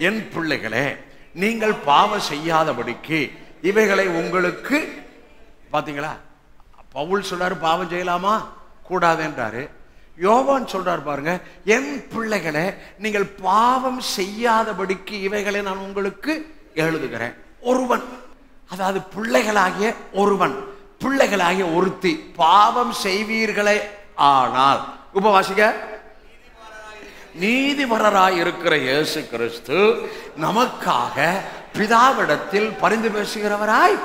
என் பிள்ளைகளே, நீங்கள் பாவம் செய்யாதபடிக்கு இவைகளை உங்களுக்கு, பாத்தீங்களா, பவுல் சொல்றாரு பாவம் செய்யலாமா கூடாதுன்றாரு. யோவான் சொல்றாரு பாருங்க, என் பிள்ளைகளே நீங்கள் பாவம் செய்யாதபடிக்கு இவைகளை நான் உங்களுக்கு எழுதுகிறேன். ஒருவன், அதாவது பிள்ளைகளாகிய ஒருவன், பிள்ளைகளாகிய ஒருத்தி பாவம் செய்வீர்களே ஆனால், உபவாசிக்க, நீதிபரராய் இருக்கிற இயேசு கிறிஸ்து நமக்காக பிதாவிடத்தில் பரிந்து பேசுகிறவராய்.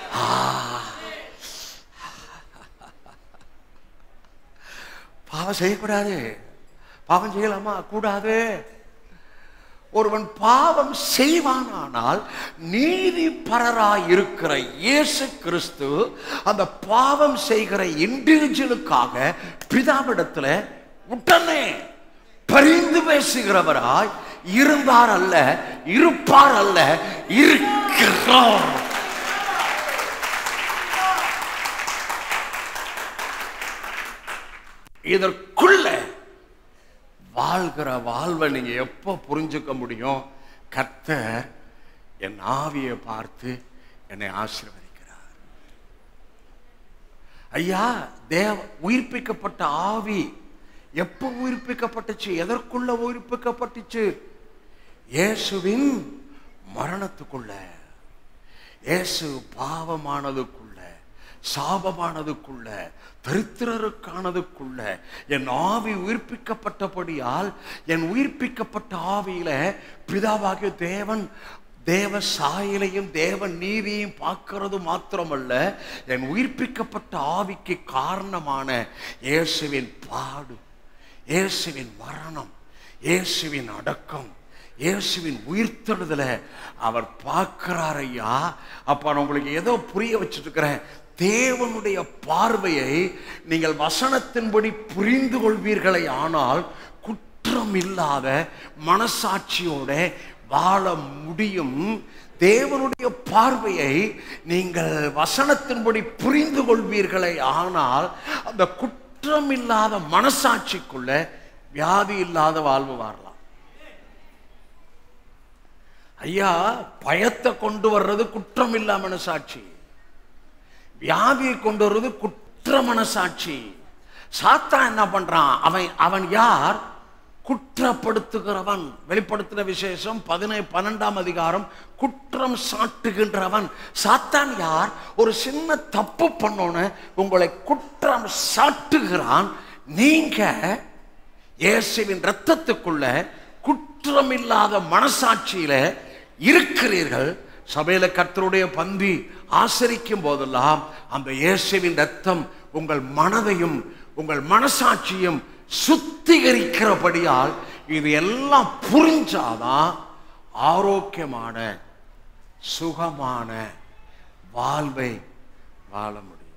பாவம் செய்யக்கூடாது. பாவம் செய்யலாமா கூடாது. ஒருவன் பாவம் செய்வானால் நீதிபரராய் இருக்கிற இயேசு கிறிஸ்து அந்த பாவம் செய்கிற இண்டிவிஜுவலுக்காக பிதாவிடத்துல உடனே பரிந்து பேசுகிறவராய் இருந்தார் அல்ல, இருப்பார் அல்ல, இருக்கிறார். இதற்குள்ள வாழ்கிற வாழ்வை நீங்க எப்ப புரிஞ்சுக்க முடியும்? கர்த்தர் என் ஆவியை பார்த்து என்னை ஆசீர்வதிக்கிறார். ஐயா, உயிர்ப்பிக்கப்பட்ட ஆவி எப்ப உயிர்ப்பிக்கப்பட்டுச்சு? எதற்குள்ள உயிர்ப்பிக்கப்பட்டுச்சு? இயேசுவின் மரணத்துக்குள்ள. இயேசு பாவமானதுக்குள்ள, சாபமானதுக்குள்ள, தரித்திரருக்கானதுக்குள்ள என் ஆவி உயிர்ப்பிக்கப்பட்டபடியால் என் உயிர்ப்பிக்கப்பட்ட ஆவியில பிதாவாகிய தேவன் தேவ சாயலையும் தேவ நீதியையும் பார்க்கிறது மாத்திரமல்ல, என் உயிர்ப்பிக்கப்பட்ட ஆவிக்கு காரணமான இயேசுவின் பாடு, இயேசுவின் மரணம், இயேசுவின் அடக்கம், இயேசுவின் உயிர்த்தெழுதல அவர் பார்க்கிறார். ஐயா, அப்ப நான் உங்களுக்கு ஏதோ புரிய வச்சிட்டு இருக்கிறேன். தேவனுடைய பார்வையை நீங்கள் வசனத்தின்படி புரிந்து கொள்வீர்களே ஆனால் குற்றம் இல்லாத மனசாட்சியோட வாழ முடியும். தேவனுடைய பார்வையை நீங்கள் வசனத்தின்படி புரிந்து கொள்வீர்களே ஆனால் அந்த குற்றம் இல்லாத மனசாட்சிக்குள்ள வியாதி இல்லாத வாழ்வு வாழலாம். ஐயா, பயத்தை கொண்டு வர்றது குற்றம் இல்லா மனசாட்சி, வியாதியை கொண்டு வருவது குற்ற மனசாட்சி. சாத்தான் என்ன பண்றான்? அவன் யார்? குற்றப்படுத்துகிறவன். வெளிப்படுத்தின விசேஷம் 12ஆம் அதிகாரம், குற்றம் சாட்டுகின்றவன். சாத்தான் யார்? ஒரு சின்ன தப்பு பண்ணோன்னு உங்களை குற்றம் சாட்டுகிறான். நீங்க இயேசுவின் இரத்தத்துக்குள்ள குற்றம் இல்லாத மனசாட்சியில இருக்கிறீர்கள். சபையில கர்த்தருடைய பந்தி ஆசரிக்கும் போதெல்லாம் அந்த இயேசுவின் இரத்தம் உங்கள் மனதையும் உங்கள் மனசாட்சியும் சுத்திகரிக்கிறபடியால் இது எல்லாம் புரிஞ்சாதான் ஆரோக்கியமான சுகமான வாழ்வை வாழ முடியும்.